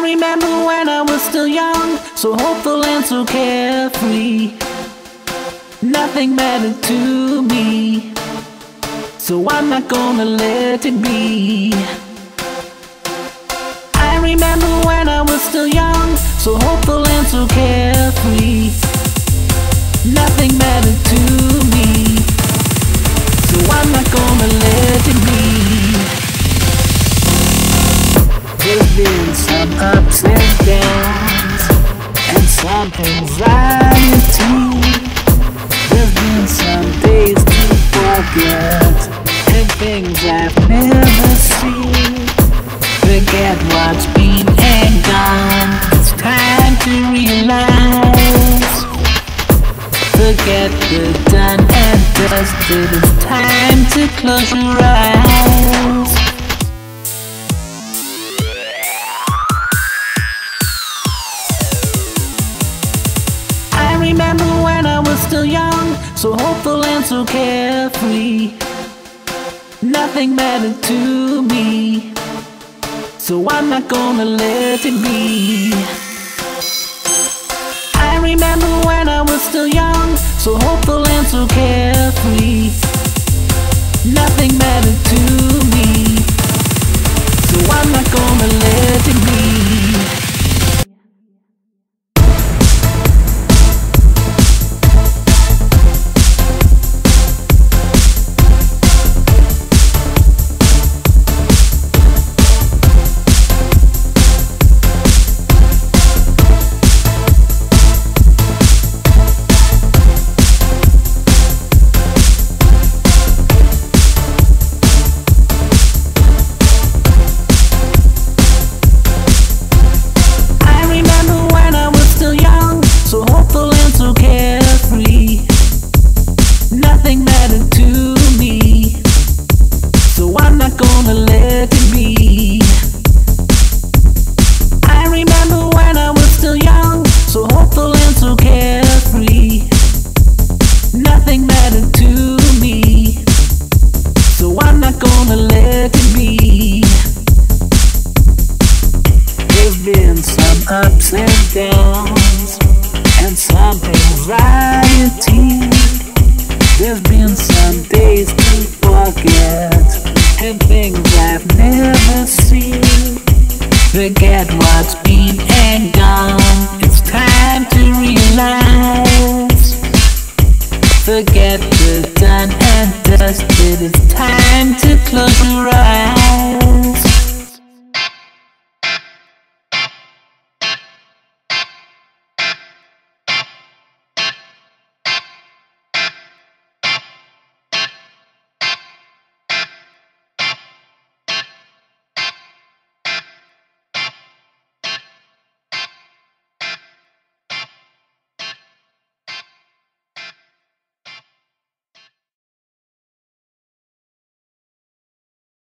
remember when I was still young, so hopeful and so carefree. Nothing mattered to me, so I'm not gonna let it be. I remember when I was still young, so hopeful and so carefree. Nothing mattered to me, so I'm not gonna let it be. There's been some ups and downs, and some anxiety. There's been some days to forget, and things I've never seen. Forget what's been and gone, it's time to realize. Forget the done and dusted, it's time to close your eyes. I remember when I was still young, so hopeful and so carefree. Nothing mattered to me, so I'm not gonna let it be. I remember when I was still young, so hopeful and so carefree. Nothing mattered to me, so I'm not gonna let it be. Nothing mattered to me, so I'm not gonna let it be. I remember when I was still young, so hopeful and so carefree. Nothing mattered to me, so I'm not gonna let it be. There's been some ups and downs, and some anxiety. There's been some days to forget, and things I've never seen. Forget what's been and gone, it's time to realize. Forget the done and dusted, it's time to close your eyes.